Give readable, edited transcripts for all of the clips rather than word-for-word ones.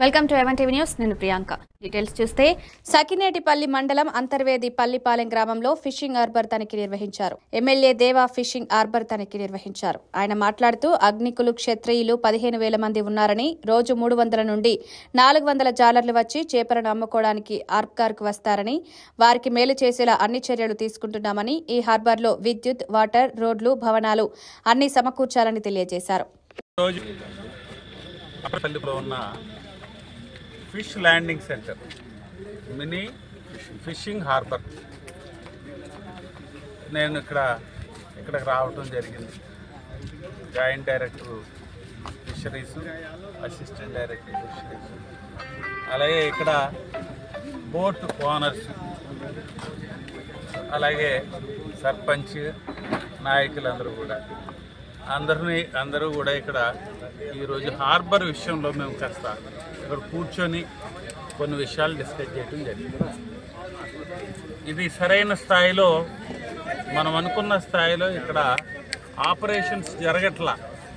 Welcome to A1tv news. నేను Priyanka. Details చూస్తే సకినేటిపల్లి మండలం అంతర్వేది పల్లిపాలెం గ్రామంలో ఫిషింగ్ హార్బర్ తనిఖీ నిర్వహించారు. ఎమ్మెల్యే దేవా ఫిషింగ్ హార్బర్ తనిఖీ నిర్వహించారు. ఆయన మాట్లాడుతూ అగ్నికులు క్షత్రియులు 15,000 మంది ఉన్నారని, రోజు 300 నుండి 400 జాలర్లు వచ్చి చేపలను అమ్ముకోవడానికి హార్బర్కు వస్తారని, వారికి మేలు చేసేలా అన్ని చర్యలు తీసుకుంటున్నామని, ఈ హార్బర్లో విద్యుత్, వాటర్, రోడ్లు, భవనాలు అన్ని సమకూర్చాలని తెలియజేశారు. Fish landing centre, mini fishing harbour నేను ఇక్కడికి రావటం జరిగింది. Joint director fisheries, assistant director fisheries, అలాగే ఇక్కడ బోట్ ఓనర్స్, అలాగే సర్పంచ్ నాయకులందరూ కూడా అందరూ కూడా ఇక్కడ ఈరోజు హార్బర్ విషయంలో మేము కాస్త ఇక్కడ కూర్చొని కొన్ని విషయాలు డిస్కస్ చేయడం జరిగింది. ఇది సరైన స్థాయిలో, మనం అనుకున్న స్థాయిలో ఇక్కడ ఆపరేషన్స్ జరగట్లా.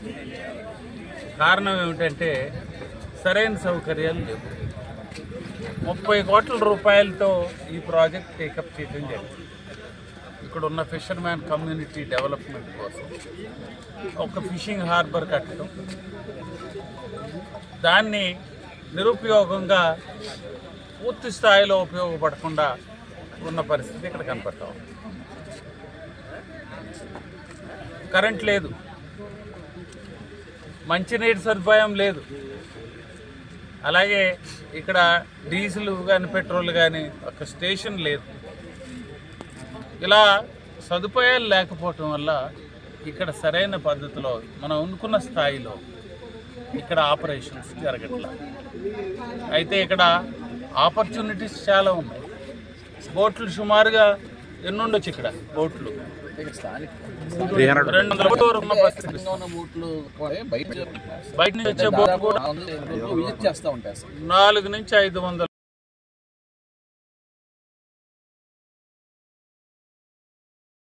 కారణం ఏమిటంటే సరైన సౌకర్యాలు లేవు. 30 కోట్ల రూపాయలతో ఈ ప్రాజెక్ట్ టేకప్ చేయడం జరిగింది. ఇక్కడ ఉన్న ఫిషర్మ్యాన్ కమ్యూనిటీ డెవలప్మెంట్ కోసం ఒక ఫిషింగ్ హార్బర్ కట్టడం, దాన్ని నిరుపయోగంగా పూర్తి స్థాయిలో ఉపయోగపడకుండా ఉన్న పరిస్థితి ఇక్కడ కనపడతాం. కరెంట్ లేదు, మంచినీటి సదుపాయం లేదు, అలాగే ఇక్కడ డీజిల్ కానీ పెట్రోల్ కానీ ఒక స్టేషన్ లేదు. ఇలా సదుపాయాలు లేకపోవటం వల్ల ఇక్కడ సరైన పద్ధతిలో మనం అనుకున్న స్థాయిలో ఇక్కడ ఆపరేషన్స్ జరగట్లా. అయితే ఇక్కడ ఆపర్చునిటీస్ చాలా ఉన్నాయి. బోట్లు సుమారుగా ఎన్నుండొచ్చు. ఇక్కడ బోట్లు 200 ఉన్న పరిస్థితి. బయట నుంచి వచ్చే బోట్లు కూడా 4 నుంచి 500